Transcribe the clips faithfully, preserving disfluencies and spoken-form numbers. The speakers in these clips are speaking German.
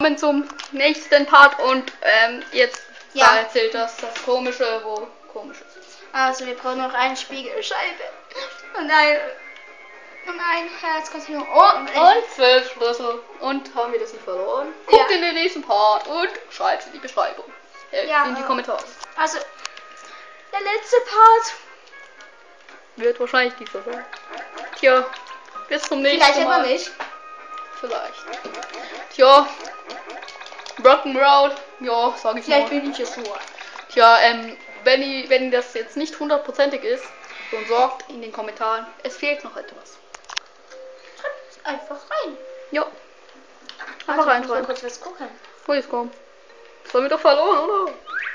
kommen zum nächsten Part und ähm, jetzt Ja. da erzählt das das Komische, wo komisch ist. Also wir brauchen noch eine Spiegelscheibe und ein, und ein Herzkontinuum und, Und zwölf Schlüssel. Und haben wir das nicht verloren? Guckt Ja. in den nächsten Part und schreibt in die Beschreibung. Äh, Ja, in die äh, Kommentare. also der letzte Part. Wird wahrscheinlich dieser sein. Tja, bis zum nächsten Vielleicht Mal. aber nicht. Vielleicht. Tja. Rock'n'Roll. Ja, sag ich Vielleicht mal. bin ich es nur. Tja, ähm, wenn, ich, wenn das jetzt nicht hundertprozentig ist, dann sagt in den Kommentaren, es fehlt noch etwas. Schreibt einfach rein. Ja. Einfach Also, ich muss mal reinschreiben. kurz was gucken. Oh, jetzt komm. Das haben wir doch verloren, oder?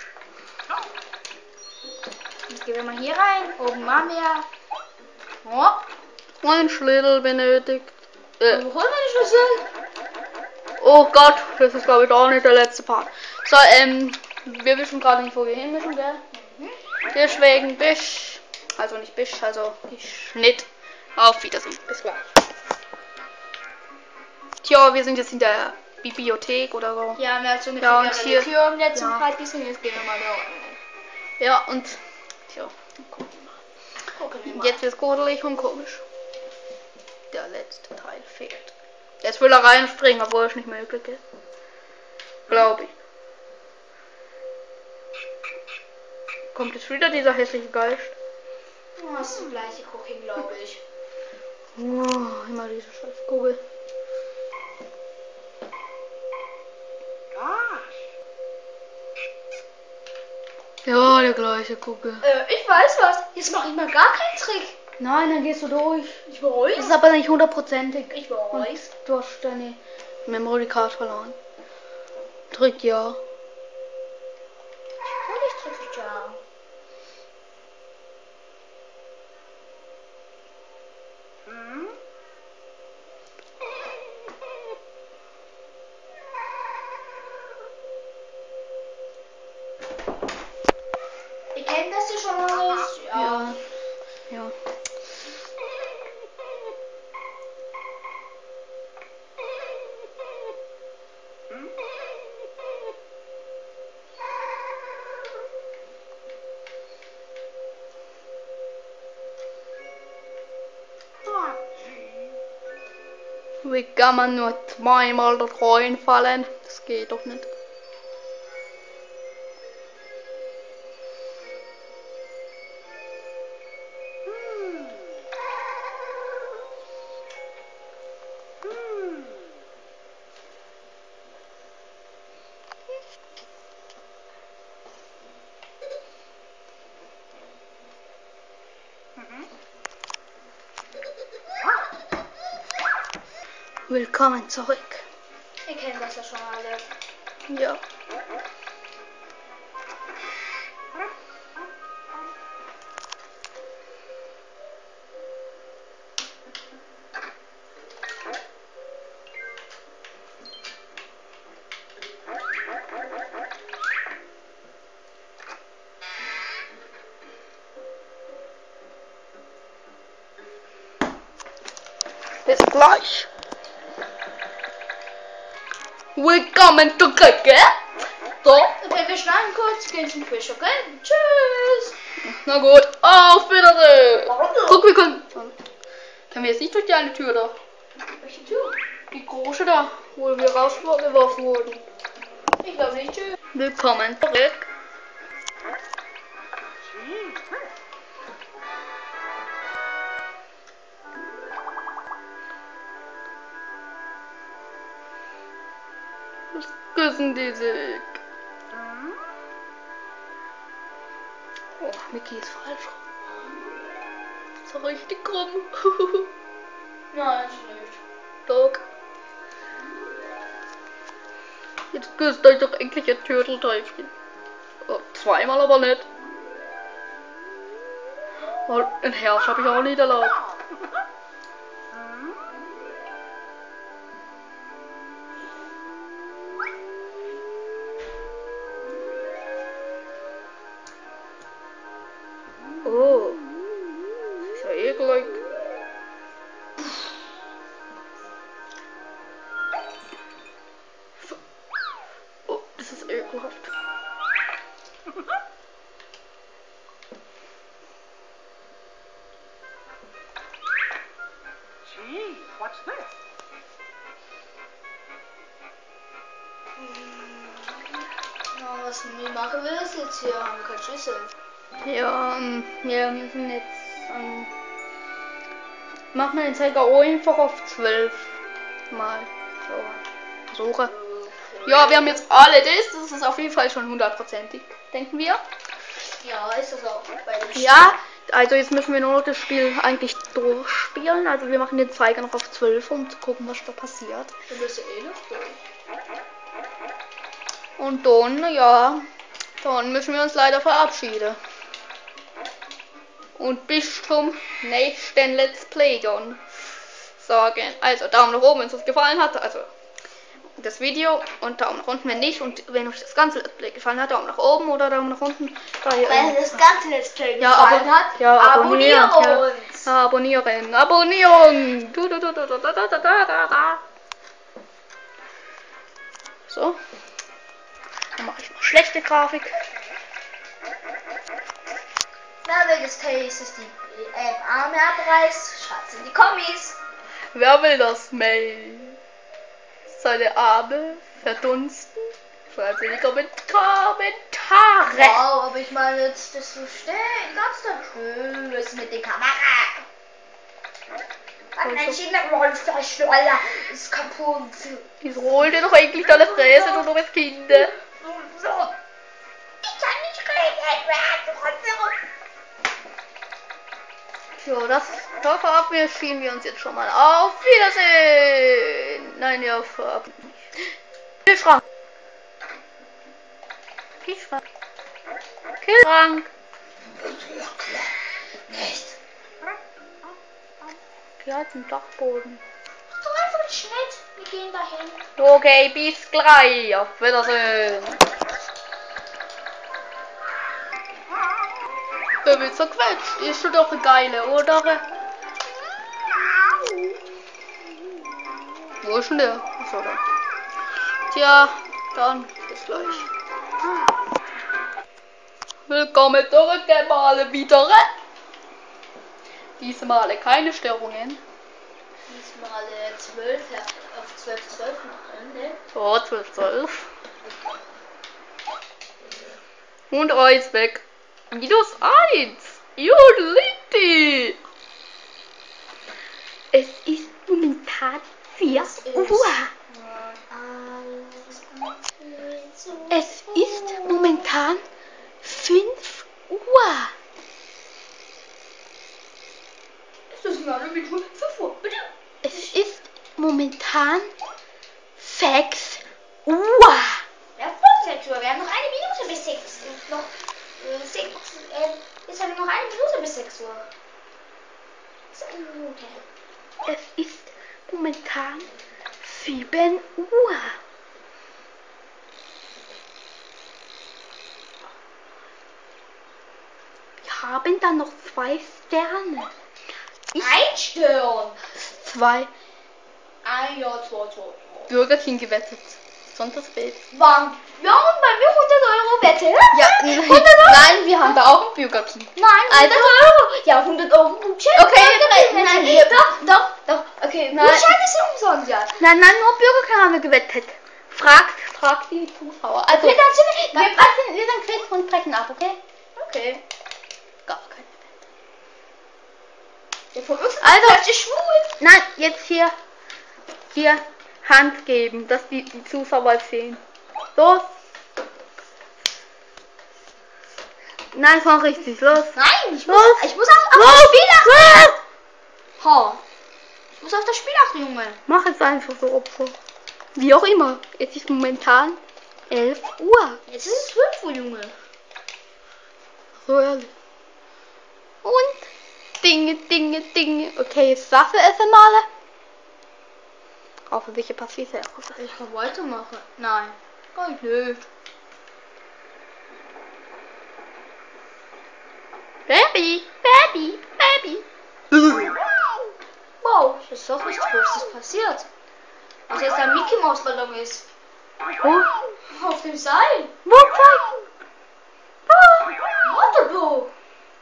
Jetzt gehen wir mal hier rein. Oben waren wir. Oh. Ein Schlüssel benötigt. Äh, Wo holen wir die Schlüssel? oh Gott, das ist glaube ich auch nicht der letzte Part. So, ähm, wir wissen gerade nicht, wo wir hin müssen, gell? Mhm. Deswegen bis, also nicht bis, also Schnitt. Auf Wiedersehen. Bis gleich. Tja, wir sind jetzt in der Bibliothek oder so. Ja, wir haben so eine Ja, und vierjährige hier- Tür im letzten ja. Part gesehen. Jetzt gehen wir mal da unten. Ja, und tja, Gucken wir mal. jetzt wird's gruselig und komisch. Der letzte Teil fehlt. Jetzt will er reinspringen, obwohl es nicht möglich ist. Glaube ich. Kommt jetzt wieder dieser hässliche Geist? Oh, das ist das gleiche Gucken, glaube ich. Oh, immer diese scheiß Kugel. Ja, der gleiche Kugel. Äh, ich weiß was. Jetzt mache ich mal gar keinen Trick. Nein, dann gehst du durch. Ich weiß. Das ist aber nicht hundertprozentig. Ich weiß. Du hast deine Memory Card verloren. Drück ja. Natürlich drücke ich ja. Hm? Ihr kennt das ja schon alles. Ja. Ja. Wie kann man nur zweimal da reinfallen? Das geht doch nicht. Willkommen zurück. Ihr kennt das ja schon alle. Ja. Bis gleich. Willkommen zurück, gell? So. Okay, wir schneiden kurz, gehen zum Fisch, okay? Tschüss. Na gut, auf Wiedersehen. Guck, wir können. Können wir jetzt nicht durch die eine Tür da? Welche Tür? Die große da, wo wir rausgeworfen wurden. Ich glaube nicht. Tschüss. Willkommen zurück. Was küssen die sich? Oh, Mickey ist falsch rum. Ist doch richtig krumm. Nein, ist nicht. Doch. Jetzt küsst euch doch endlich ein Turteltäubchen. Oh, zweimal aber nicht. Oh, ein Herz habe ich auch nicht erlaubt. Oh. Das ist ja eklig. ekelhaft. Gee, what's this? Ja, was wir machen will, ist jetzt hier, haben wir keine Schlüssel. Ja, ähm, wir müssen jetzt, ähm, machen wir den Zeiger auch einfach auf zwölf mal. So, versuche. Ja, wir haben jetzt alle das, das ist auf jeden Fall schon hundertprozentig, denken wir. Ja, ist das auch bei dem Spiel. Ja, also jetzt müssen wir nur noch das Spiel eigentlich durchspielen. Also wir machen den Zeiger noch auf zwölf, um zu gucken, was da passiert. Du bist ja eh noch durch. Und dann, ja, dann müssen wir uns leider verabschieden. Und bis zum nächsten Let's Play dann sagen. Also Daumen nach oben, wenn es euch gefallen hat. Also das Video und Daumen nach unten, wenn nicht. Und wenn euch das ganze Let's Play gefallen hat, Daumen nach oben oder Daumen nach unten. Da hier Wenn das ganze Let's Play ja, gefallen abo hat, ja, abonniere abonnieren. uns. Ja, abonnieren. Abonnieren. Du, du, du, du, du, du, du, du, du. So. Dann mache ich mal schlechte Grafik. Wer will das Taste, ist die äh, Arme abreißt, schreibt in die Kommis. Wer will das Mail? Seine Arme verdunsten? Schreibt in die Komment- Kommentare. Wow, aber ich meine jetzt, das so stehen, ganz da schön ist mit der Kamera. Und mein Kinderrollfleischroller ist kaputt. Wieso holt ihr doch eigentlich deine Fräse, du dummes Kind? So. Ich kann nicht reden. So, das, da verabschieden wir uns jetzt schon mal. Auf Wiedersehen! Nein, ja, verabschieden nicht. Kühlschrank! Kühlschrank! Kühlschrank! Nicht. Ja, zum Dachboden. Mach doch einfach den Schnitt. Wir gehen dahin. Okay, bis gleich. Auf Wiedersehen. Der wird zerquetscht. Ist schon doch eine geile, oder? Wo ist denn der? Achso, da. Tja, dann bis gleich. Willkommen zurück, Male wieder. Diesmal keine Störungen. Diesmal äh, zwölf, ja, auf zwölf, zwölf machen, ne? So, zwölf, zwölf. Und eins weg. Minus eins. Judeliti. Es ist momentan vier Uhr. Es ist momentan fünf Uhr. Das ist eine Minute fünf Uhr, bitte. Es ist momentan sechs Uhr. Ja, vor sechs Uhr. Wir haben noch eine Minute bis sechs. Noch äh, sechs. Äh, ist ja nur noch eine Minute bis sechs Uhr. Das ist eine Minute. Es ist momentan sieben Uhr. Wir haben dann noch zwei Sterne. Ich Ein Stern. zwei Ein Jahr, zwei, zwei, zwei. Burger King gewettet. Sonntagsbild. Wann? Ja, und bei mir hundert Euro Wette. Ja, hundert Euro? nein, wir haben da auch einen Burger King. Nein, hundert Euro. Ja, hundert Euro Gutschein. Okay, nein, nein, nein, doch, doch, doch. Okay, Nein. Gutschein ist umsonst, ja. Nein, nein, nur Burger King haben wir gewettet. Fragt, fragt die Zuschauer. Also, Okay, dann sind wir. wir, passen, wir sind Quiz und brechen ab, okay? Okay. Gar keine. Der von uns Also, ist schwul. nein, jetzt hier, hier Hand geben, dass die, die Zuschauer sehen. Los. Nein, komm richtig, los. Nein, ich muss, Los. ich muss auf, auf Los. das Spiel achten. Los. Ha. Ich muss auf das Spiel achten, Junge. Mach es einfach so, Opfer. Wie auch immer. Es ist momentan elf Uhr. Jetzt ist es zwölf Uhr, Junge. So ehrlich. Und Dinge, Dinge, Dinge. Okay, jetzt darf er es einmal. Hoffentlich passiert es. Ich kann weitermachen. Nein. Kann ich nicht. Baby, Baby, Baby. Wow, das ist doch nichts Großes passiert. Was jetzt ein Mickey Maus Ballon ist. Wo? Auf dem Seil. Wo? Zeig! Waterblue.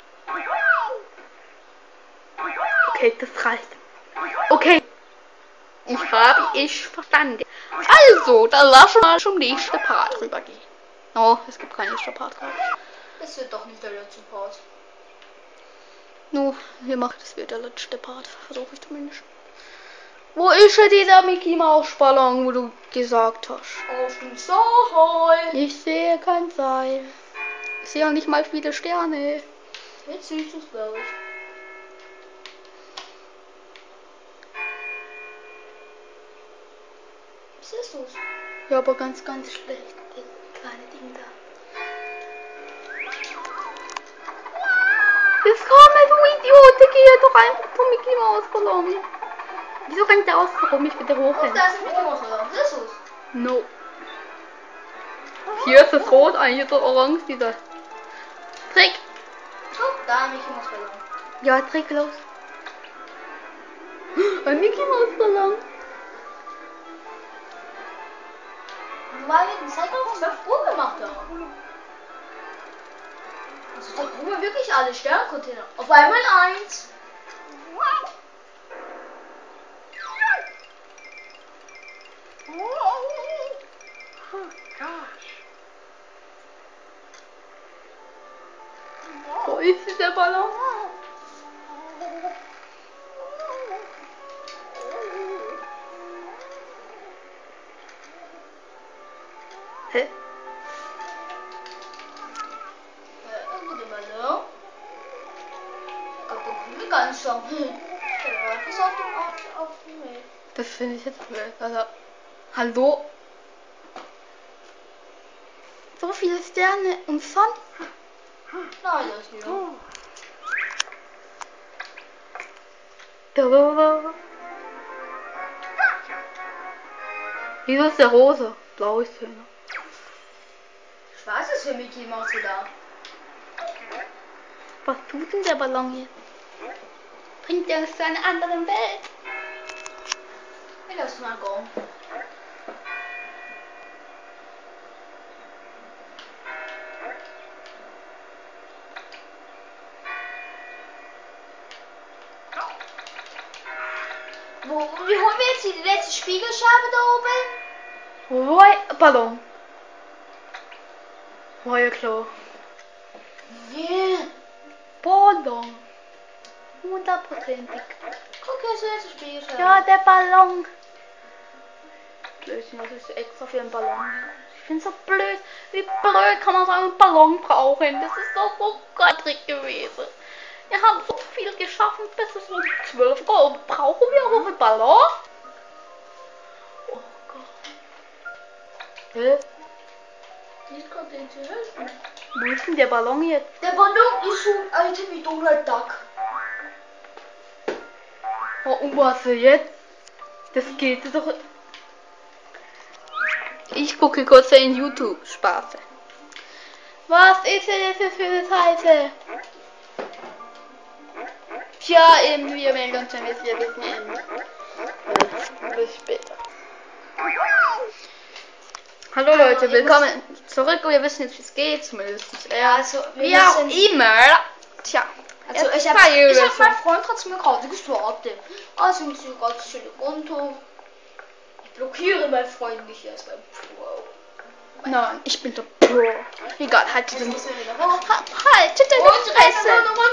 Okay, das reicht. Okay. Ich habe ich verstanden. Also, dann lass uns mal zum nächsten Part rübergehen. Oh, es gibt keinen nächsten Part. Das wird doch nicht der letzte Part. No, wir machen das wird der letzte Part. Versuche ich zumindest. Wo ist denn dieser Mickey Maus Ballon, wo du gesagt hast? Auf dem Seil. Ich sehe kein Seil. Ich sehe auch nicht mal viele Sterne. Jetzt siehst du es, glaube ich. Siehst du es? Ja, aber ganz, ganz schlecht. Das kleine Ding da. Jetzt komm, du Idiot, geh doch einfach zum Mickey Maus Ballon. Wieso rennt der aus? Warum ich wieder hoch? Und da ist ein Mickey Maus Ballon. Siehst du es? No. Hier ist es rot, eigentlich ist es orange, dieser Trick. Guck, da ein Mickey Maus Ballon. Ja, Trick los. Ein Mickey Maus Ballon. Weil wir den Zeiger um zwölf Uhr gemacht haben. Also da kommen wir wirklich alle Sterncontainer. Auf einmal eins. Oh, gosh. Wo ist dieser Ballon? Hä? Äh, mit dem Ballon. Da kommen wir ganz schon. Der war das auf dem auf, auf dem Weg. Das finde ich jetzt blöd. Also, hallo? So viele Sterne und sonst? Nein, das ist wieder. Da. Wieso ist der rosa? Blau ist schöner. Schwarz ist für Mickey Maus da. Was tut denn der Ballon hier? Bringt er uns zu einer anderen Welt? Ich lass mal go. Wo, wie holen wir jetzt die letzte Spiegelscheibe da oben? Wo war Ballon? War ja klar. Yeah. Ballon. Hundertprozentig. Guck, hier ist die letzte Spiegelscheibe. Ja, der Ballon. Blödsinn, was ist extra für einen Ballon? Ich finde so blöd. Wie blöd kann man so einen Ballon brauchen? Das ist doch so göttlich gewesen. Wir haben so viel geschaffen, bis es um zwölf Uhr. Brauchen wir auch einen Ballon? Oh Gott. Hä? Nicht gerade den zu helfen. Wo ist denn der Ballon jetzt? Der Ballon ist so ein Item wie Donald Duck. Oh, und was jetzt? Das geht doch. Ich gucke kurz in YouTube. Spaß. Was ist denn das für eine Seite? Tja, eben, wir melden uns, wenn wir es hier wissen. Eben. Bis später. Hallo Leute, willkommen zurück. Wir wissen jetzt, wie es geht, zumindest. Ja, also, wir Wie auch müssen- immer. Tja. Also ich erzähl habe ich über hab so. meinen Freund trotzdem gerade geswappt. Also muss ich ganz schön runter. Ich blockiere meinen Freund nicht erst beim Pro. Nein, ich bin der Pro. Egal, halt Jetzt den. müssen wir wieder hoch. Ha- Halt deine Und Fresse! Fresse.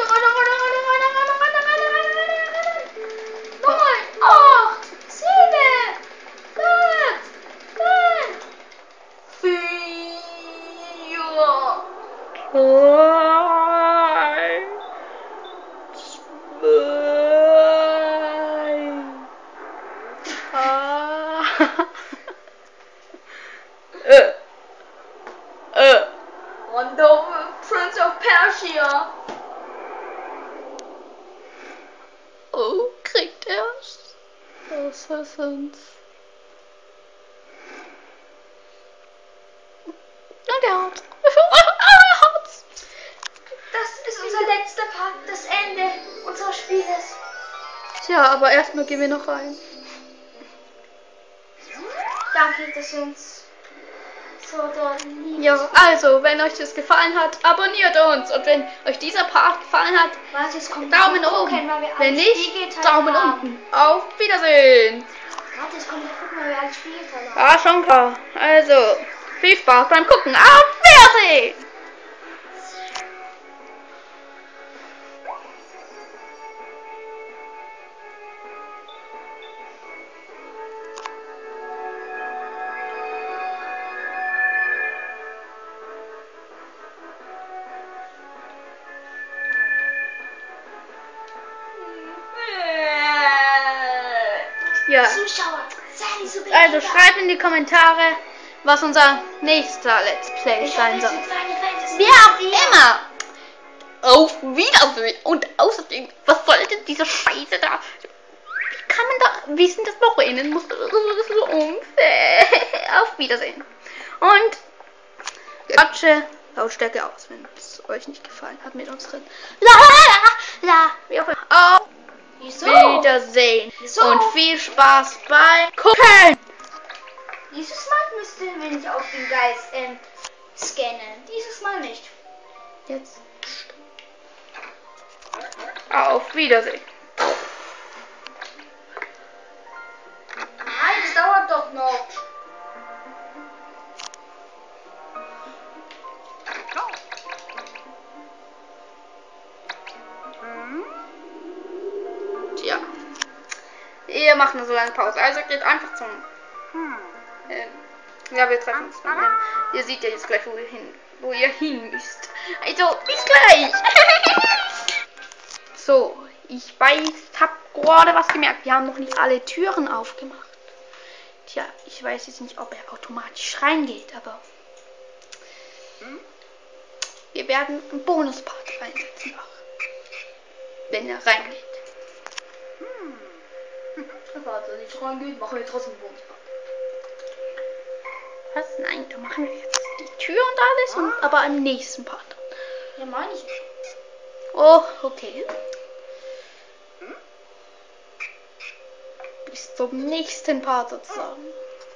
neun, acht, sieben, sechs, fünf, vier, Drei, zwei, ah. äh, äh. und der Prince of Persia. Oh, kriegt er's? Das ist uns. Und er hat's. Er hat's. Das ist unser letzter Part, das Ende unseres Spieles. Tja, aber erstmal gehen wir noch rein. Danke, dass ihr uns So doll lieb. Ja, also, wenn euch das gefallen hat, abonniert uns. Und wenn euch dieser Part gefallen hat, Warte, es kommt Daumen noch oben. gucken, weil wir Wenn alle nicht, Spielgeteile Daumen haben. unten. Auf Wiedersehen. Warte, es kommt noch gucken, weil wir alle Spielgeteile haben. Ja, schon klar. Also, viel Spaß beim Gucken. Auf Wiedersehen. Ja. Zuschauer, sei nicht so Also schreibt in die Kommentare, was unser nächster Let's Play sein soll. Wie auch immer. Auf Wiedersehen. Und außerdem, was soll denn diese Scheiße da? Wie kann man da wissen, dass man rennen muss? Das ist so unfair. Auf Wiedersehen. Und Quatsche Lautstärke aus, wenn es euch nicht gefallen hat mit unseren La la la. Wie auch immer. Auf Wieso? Wiedersehen. Wieso? Und viel Spaß beim Gucken. Dieses Mal müssten wir nicht auf den Geist ähm, scannen. Dieses Mal nicht. Jetzt. Auf Wiedersehen. Nein, das dauert doch noch. Tja. Wir machen eine so lange Pause. Also geht einfach zum. Ähm, ja, wir treffen uns dann. Ähm, ihr seht ja jetzt gleich, wo ihr hin, wo ihr hin müsst. Also, bis gleich. So, ich weiß, hab gerade was gemerkt. Wir haben noch nicht alle Türen aufgemacht. Tja, ich weiß jetzt nicht, ob er automatisch reingeht, aber wir werden einen Bonuspart reinsetzen auch, wenn er reingeht. Warte, nicht reingeht, machen wir trotzdem Bonuspart. Was? Nein, da machen wir jetzt die Tür und alles, und, aber im nächsten Part. Ja, meine ich nicht. Oh, okay. Bis zum nächsten Part sozusagen.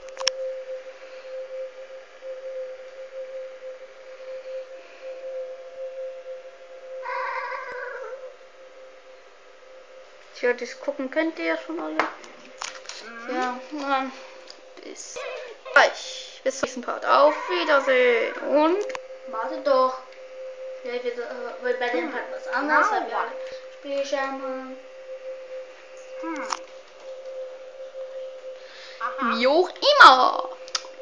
Tja, das gucken könnt ihr ja schon alle. Ja, na, bis gleich. Bis zum nächsten Part. Auf Wiedersehen. Und Warte doch. Vielleicht wird, äh, wird bei dem Part was anderes, weil wir alle Spielschirm haben. wie auch immer.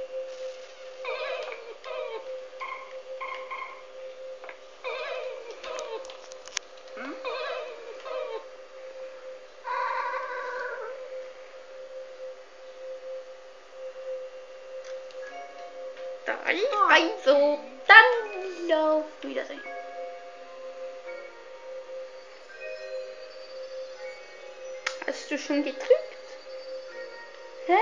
Also, dann auf Wiedersehen. Hast du schon gedrückt? Hä?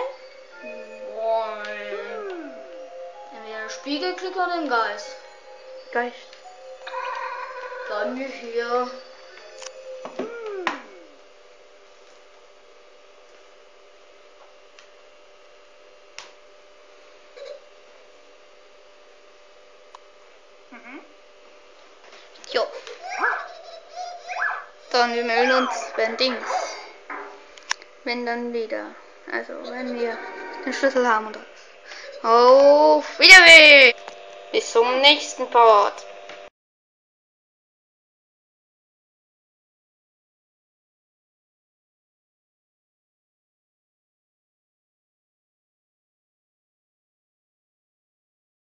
Nein. Entweder den Spiegelklick oder den Geist. Geist. Bei mir hier. Jo. Dann wir melden uns, wenn Dings. Wenn dann wieder. Also wenn wir den Schlüssel haben und alles. Auf Wiedersehen! Bis zum nächsten Part.